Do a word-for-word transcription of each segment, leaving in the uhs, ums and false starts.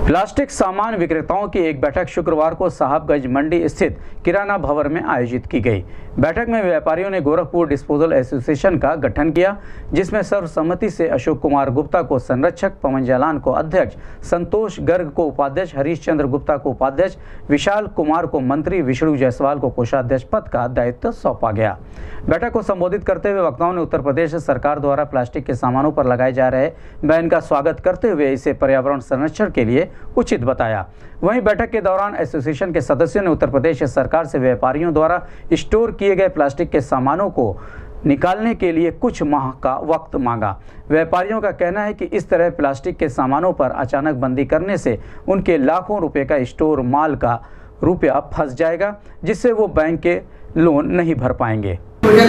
Plastic सामान विक्रेताओं की एक बैठक शुक्रवार को साहबगंज मंडी स्थित किराना भवन में आयोजित की गई। बैठक में व्यापारियों ने गोरखपुर डिस्पोजल एसोसिएशन का गठन किया, जिसमें सर्वसम्मति से अशोक कुमार गुप्ता को संरक्षक, पवन जालान को अध्यक्ष, संतोष गर्ग को उपाध्यक्ष, हरीश चंद्र गुप्ता को उपाध्यक्ष, विशाल कुमार को मंत्री, विष्णु जायसवाल को कोषाध्यक्ष पद का दायित्व सौंपा गया। बैठक को संबोधित करते हुए वक्ताओं ने उत्तर प्रदेश सरकार द्वारा प्लास्टिक के सामानों पर लगाए जा रहे बैन का स्वागत करते हुए इसे पर्यावरण संरक्षण के लिए उचित बताया। वहीं बैठक के दौरान एसोसिएशन के सदस्यों ने उत्तर प्रदेश सरकार से व्यापारियों द्वारा स्टोर किए गए प्लास्टिक के सामानों को निकालने के लिए कुछ माह का वक्त मांगा। व्यापारियों का कहना है कि इस तरह प्लास्टिक के सामानों पर अचानक बंदी करने से उनके लाखों रुपए का स्टोर माल का रुपया फंस जाएगा, जिससे वो बैंक के लोन नहीं भर पाएंगे।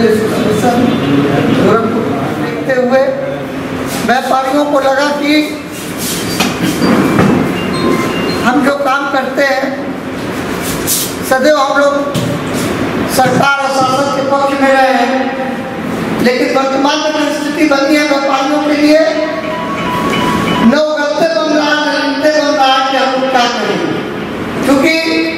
देखते हुए व्यापारियों को लगा कि हम जो काम करते हैं सदैव हम लोग सरकार और शासन के पक्ष में रहे हैं, लेकिन वर्तमान में परिस्थिति बनी है व्यापारियों के लिए न उगलते बन रहा है, न लिखते बन रहा है कि हम क्या करेंगे, क्योंकि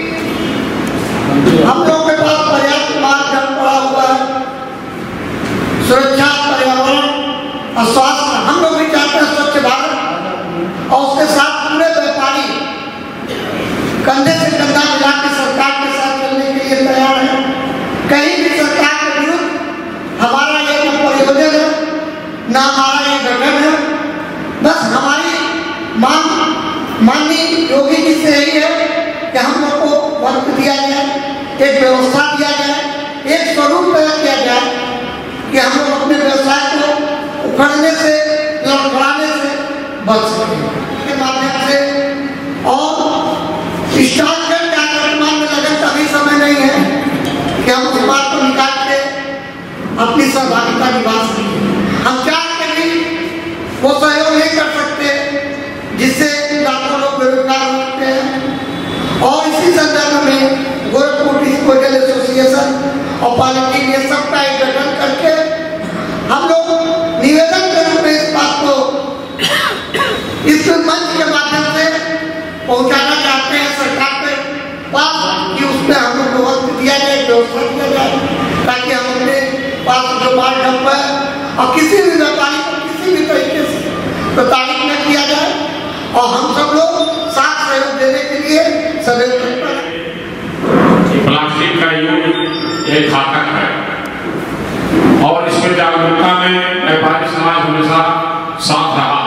हम लोगों के पास पर्याप्त माल जम पड़ा हुआ है। सुरक्षा, पर्यावरण और स्वास्थ्य हम लोग भी चाहते हैं स्वच्छ भारत, और उसके साथ पूरे व्यापारी कंधे से कंधा मिला के सरकार के साथ चलने के लिए तैयार है। कहीं भी सरकार के विरुद्ध हमारा ये न परियोजना है न हमारा ये गठन है, बस हमारी मांग माननीय योगी जी से यही है कि हम लोग को वक्त दिया जाए, एक व्यवस्था दिया जाए, एक स्वरूप तैयार किया जाए कि हम लोग अपने व्यवसाय को उखड़ने से, लड़खड़ाने से बच सकें के माध्यम से। और स्टॉक का वर्तमान में लगन का भी समय नहीं है कि हम उस बात को निकाल के अपनी सहभागिता निभा सकें। हम चाह के भी वो सहयोग नहीं कर सकते जिससे लाखों लोग बेरोजगार हो सकते हैं। और इसी संदर्भ में गोरखपुर डिस्पोजल एसोसिएशन और पालिकी ने सबका एक गठन करके हम लोग निवेदन के रूप में इस बात को इस मंच के माध्यम से पहुंचाना चाहते हैं सरकार के पास कि उसमें हम लोग को वक्त दिया जाए, व्यवस्था दिया जाए, ताकि हम अपने पास जो माल डंप है और किसी भी व्यापारी को किसी भी तरीके से प्रताड़ित न किया जाए, और हम सब लोग साथ सहयोग देने के लिए सदैव तत्पर हैं। प्लास्टिक का यूज एक घातक है और इसमें जागरूकता में व्यापारी समाज हमेशा साथ रहा,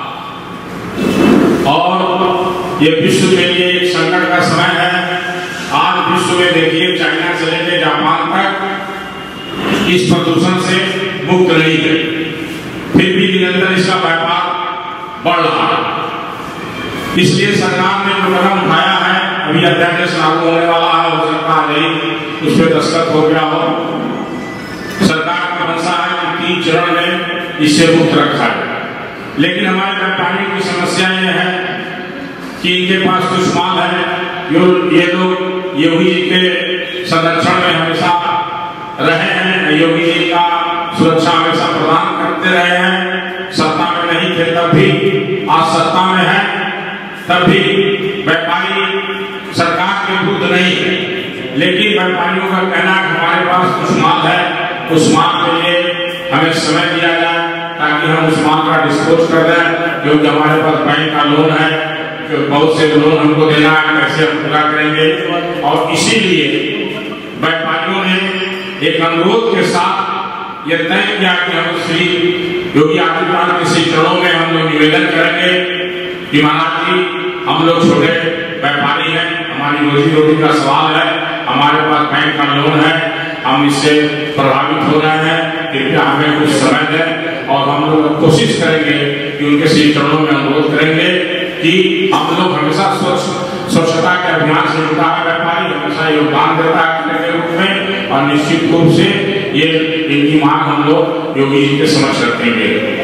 और ये विश्व के लिए एक संकट का समय है। आज विश्व में देखिए, चाइना से लेकर जापान तक इस प्रदूषण से मुक्त नहीं है, फिर भी निरंतर इसका व्यापार बढ़ रहा है। इसलिए सरकार ने जो कदम उठाया है, अभी अध्यादेश लागू होने वाला है, हो सकता है नहीं उस पर दस्तखत हो गया हो। सरकार का मंशा है कि तीन चरण में इससे मुक्त रखा है, लेकिन हमारे व्यापारियों की समस्या यह है कि इनके पास कुछ माल है, जो ये लोग योगी जी के संरक्षण में हमेशा रहे हैं, योगी जी का सुरक्षा हमेशा प्रदान करते रहे हैं। सत्ता में नहीं थे तब भी, आज सत्ता में है तब भी व्यापारी सरकार के विरुद्ध नहीं है, लेकिन व्यापारियों का कहना है हमारे पास कुछ माल है, उस माल के लिए हमें समय दिया जाए ताकि हम उस माल का डिस्पोज कर दें, क्योंकि हमारे पास बैंक का लोन है, बहुत से लोन हमको देना है, कैसे हम पूरा करेंगे। और इसीलिए व्यापारियों ने एक अनुरोध के साथ यह तय किया कि हम श्री योगी आदित्यनाथ के श्री चरणों में हम लोग निवेदन करेंगे कि महाराज जी, हम लोग छोटे व्यापारी हैं, हमारी रोजी रोटी का सवाल है, हमारे पास बैंक का लोन है, हम इससे प्रभावित हो रहे हैं, कृपया हमें कुछ समय दें। और हम लोग कोशिश करेंगे कि उनके श्री चरणों में अनुरोध करेंगे कि हम लोग हमेशा स्वच्छ स्वच्छता के अभियान से जुड़ा है, व्यापारी हमेशा योगदान देता है के रूप में, और निश्चित रूप से ये इनकी मांग हम लोग योगी जी के समक्ष रखेंगे।